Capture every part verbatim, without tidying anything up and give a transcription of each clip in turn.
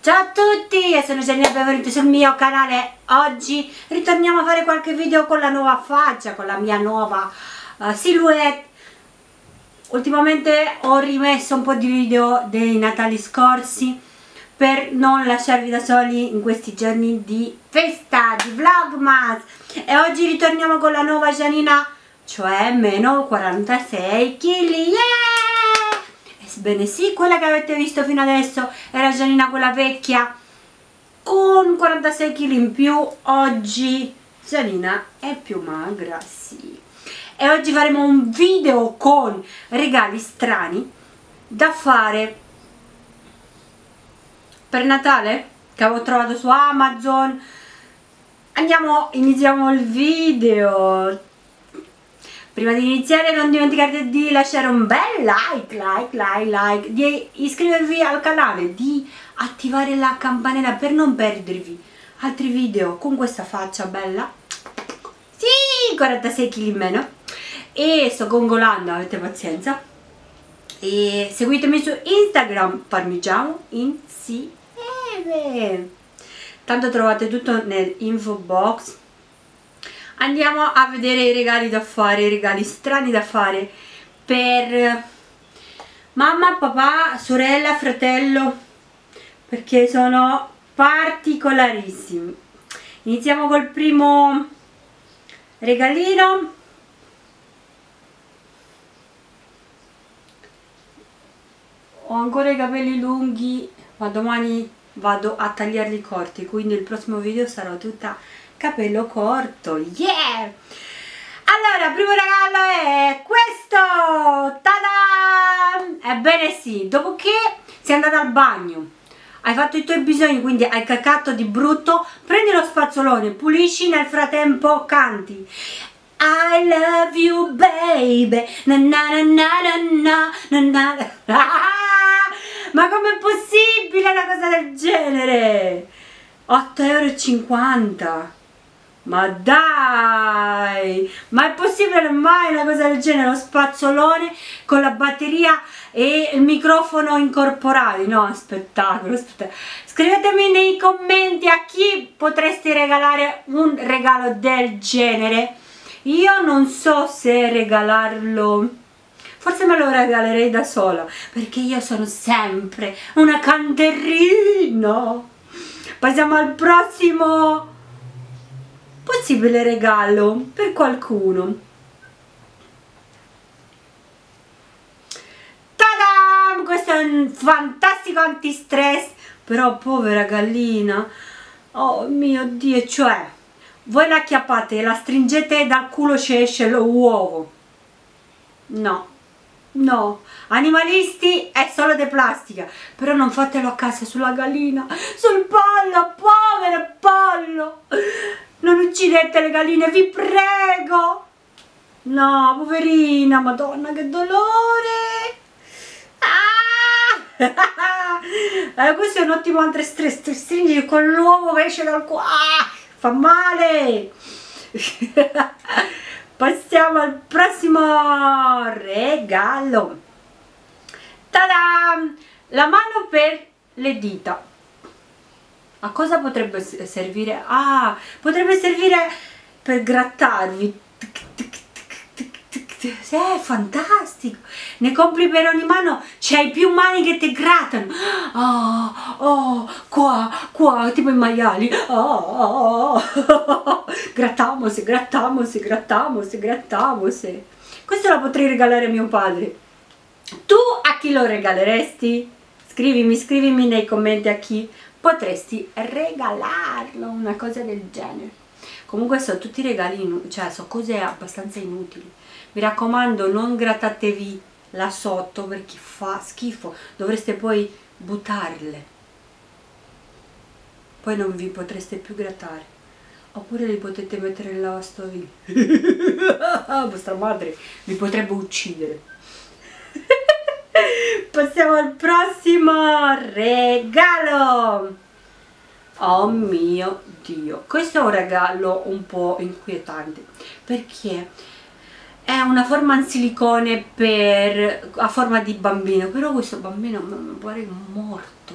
Ciao a tutti, io sono Gianina, benvenuti sul mio canale. Oggi ritorniamo a fare qualche video con la nuova faccia, con la mia nuova uh, silhouette. Ultimamente ho rimesso un po' di video dei Natali scorsi per non lasciarvi da soli in questi giorni di festa, di vlogmas. E oggi ritorniamo con la nuova Gianina, cioè meno quarantasei chili. Yeah! Bene sì, quella che avete visto fino adesso era Gianina, quella vecchia con quarantasei chili in più. Oggi Gianina è più magra, sì. E oggi faremo un video con regali strani da fare per Natale che avevo trovato su Amazon. Andiamo, iniziamo il video. Prima di iniziare non dimenticate di lasciare un bel like, like, like, like, di iscrivervi al canale, di attivare la campanella per non perdervi altri video con questa faccia bella. Sì, quarantasei chili in meno. E sto gongolando, avete pazienza. E seguitemi su Instagram, parmigiano insieme. Tanto trovate tutto nell'info box. Andiamo a vedere i regali da fare, i regali strani da fare per mamma, papà, sorella, fratello, perché sono particolarissimi. Iniziamo col primo regalino. Ho ancora i capelli lunghi, ma domani vado a tagliarli corti, quindi il prossimo video sarà tutta capello corto. Yeah! Allora, primo regalo è questo. Ta-da! Ebbene sì, dopo che sei andata al bagno, hai fatto i tuoi bisogni, quindi hai cacato di brutto, prendi lo spazzolone, pulisci, nel frattempo canti I love you baby, na na na na na na na na. Ma com'è possibile una cosa del genere? otto e cinquanta euro. Ma dai, ma è possibile mai una cosa del genere? Lo spazzolone con la batteria e il microfono incorporati? No, spettacolo, spettacolo. Scrivetemi nei commenti a chi potreste regalare un regalo del genere. Io non so se regalarlo, forse me lo regalerei da sola, perché io sono sempre una canterina. Passiamo al prossimo possibile regalo per qualcuno. Ta-da! Questo è un fantastico antistress, però povera gallina, oh mio Dio, cioè voi la acchiappate, la stringete dal culo, ci esce l'uovo. No, no, animalisti è solo di plastica, però non fatelo a casa sulla gallina, sul pollo, povero pollo. Non uccidete le galline, vi prego. No, poverina, madonna, che dolore. Ah! Eh, questo è un ottimo antistress, ti stringi con l'uovo che esce dal cuore. Ah, fa male. Passiamo al prossimo regalo. Ta-da! La mano per le dita. A cosa potrebbe servire? Ah, potrebbe servire per grattarvi. Sì, è fantastico. Ne compri per ogni mano, c'hai più mani che ti grattano. Oh, oh, qua, qua, tipo i maiali. Oh, oh, oh. Grattamose, grattamose, grattamose, grattamose. Questo la potrei regalare a mio padre. Tu a chi lo regaleresti? Scrivimi, scrivimi nei commenti a chi potresti regalarlo, una cosa del genere. Comunque sono tutti regali, cioè sono cose abbastanza inutili. Mi raccomando, non grattatevi là sotto perché fa schifo, dovreste poi buttarle, poi non vi potreste più grattare, oppure li potete mettere nella lavastoviglie. Vostra madre vi potrebbe uccidere. Passiamo al prossimo regalo. Oh mio Dio, questo è un regalo un po' inquietante perché è una forma in silicone per, a forma di bambino, però questo bambino mi pare morto,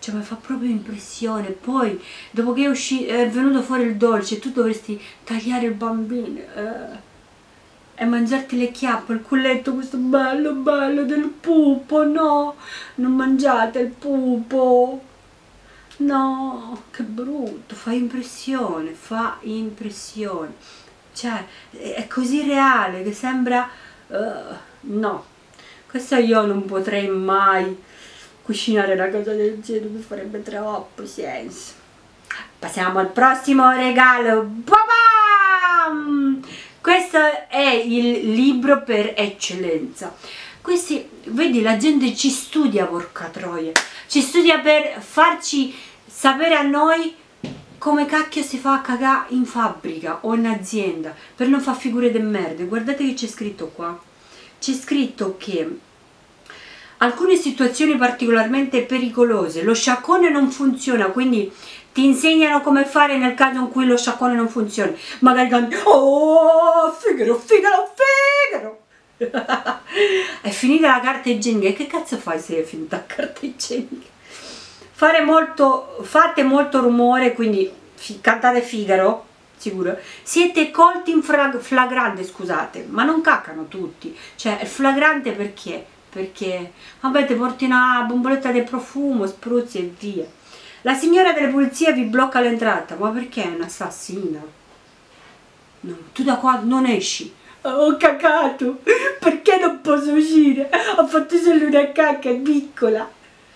cioè mi fa proprio impressione. Poi dopo che è, uscito, è venuto fuori il dolce, tu dovresti tagliare il bambino eh, e mangiarti le chiappe, il culletto questo bello bello del pupo. No, non mangiate il pupo, no, che brutto, fa impressione, fa impressione, cioè è così reale che sembra uh, no, questo io non potrei mai cucinare una cosa del genere, mi farebbe troppo senso. Passiamo al prossimo regalo. Ba-bam! Questo è il libro per eccellenza. Questi, vedi, la gente ci studia, porca troia, ci studia per farci sapere a noi come cacchio si fa a cagare in fabbrica o in azienda, per non far figure de merda. Guardate che c'è scritto qua, c'è scritto che alcune situazioni particolarmente pericolose, lo sciacquone non funziona, quindi ti insegnano come fare nel caso in cui lo sciacquone non funziona. Magari canti, oh, Figaro, Figaro, Figaro. È finita la carta igienica. E che cazzo fai se è finita la carta igienica? Fare molto, fate molto rumore, quindi fi, cantate Figaro, sicuro. Siete colti in flagrante, scusate, ma non caccano tutti. Cioè, è flagrante perché? Perché, vabbè, ti porti una bomboletta di profumo, spruzzi e via. La signora delle pulizie vi blocca l'entrata. Ma perché è un'assassina? No, tu da qua non esci. Ho cacato, perché non posso uscire? Ho fatto solo una cacca piccola.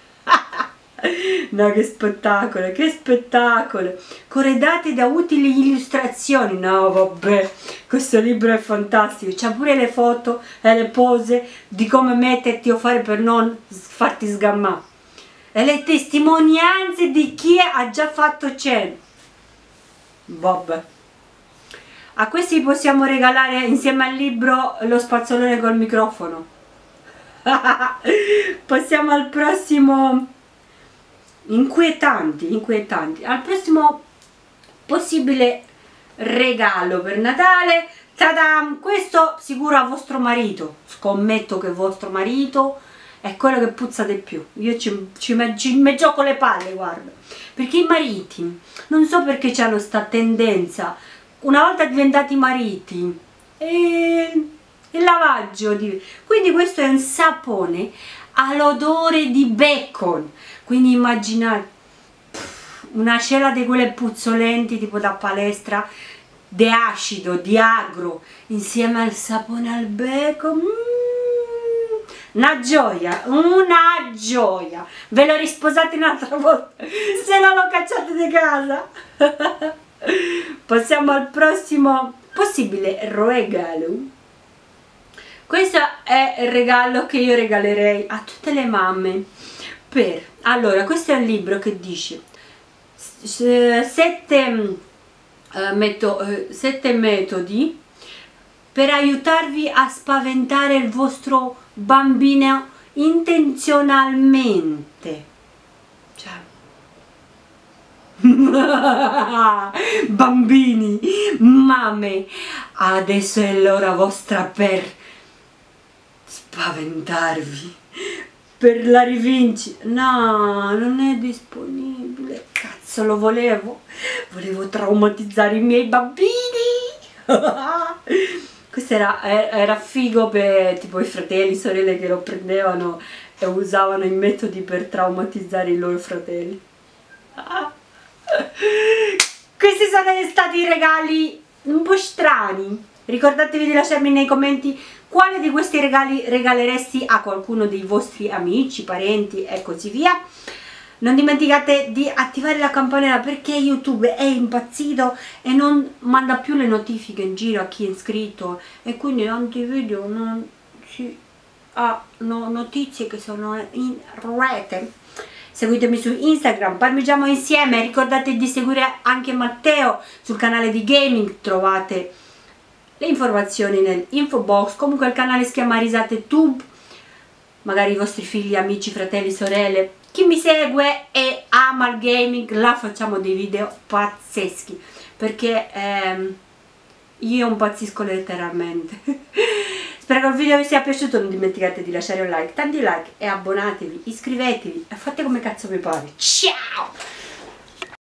No, che spettacolo, che spettacolo, corredate da utili illustrazioni. No, vabbè, questo libro è fantastico, c'ha pure le foto e le pose di come metterti o fare per non farti sgammare e le testimonianze di chi ha già fatto cena. Vabbè, a questi possiamo regalare insieme al libro lo spazzolone col microfono. Passiamo al prossimo. Inquietanti, inquietanti. Al prossimo possibile regalo per Natale. Tadam! Questo sicuro a vostro marito. Scommetto che vostro marito è quello che puzza di più. Io ci, ci, me, ci me gioco le palle, guarda. Perché i mariti, non so perché hanno sta tendenza, una volta diventati mariti, e il lavaggio di... Quindi questo è un sapone all'odore di bacon. Quindi immaginate una cella di quelle puzzolenti tipo da palestra, di acido, di agro, insieme al sapone al bacon. Mm, una gioia, una gioia. Ve lo risposate un'altra volta, se no lo cacciate di casa. Passiamo al prossimo possibile regalo. Questo è il regalo che io regalerei a tutte le mamme. Per, allora, questo è un libro che dice sette, uh, meto, uh, sette metodi per aiutarvi a spaventare il vostro bambino intenzionalmente. Cioè, bambini, mamme, adesso è l'ora vostra per spaventarvi, per la rivincita. No, non è disponibile. Cazzo, lo volevo. Volevo traumatizzare i miei bambini. Questo era, era figo per tipo i fratelli, sorelle che lo prendevano e usavano i metodi per traumatizzare i loro fratelli. Questi sono stati i regali un po' strani. Ricordatevi di lasciarmi nei commenti quale di questi regali regaleresti a qualcuno dei vostri amici, parenti e così via. Non dimenticate di attivare la campanella perché YouTube è impazzito e non manda più le notifiche in giro a chi è iscritto e quindi tanti video non si hanno notizie che sono in rete. Seguitemi su Instagram, parmigiamo insieme, ricordate di seguire anche Matteo sul canale di gaming, trovate le informazioni nell'info box. Comunque il canale si chiama Risate Tube, magari i vostri figli, amici, fratelli, sorelle, chi mi segue e ama il gaming, là facciamo dei video pazzeschi perché ehm, io impazzisco letteralmente. Spero che il video vi sia piaciuto, non dimenticate di lasciare un like, tanti like e abbonatevi, iscrivetevi e fate come cazzo vi pare. Ciao!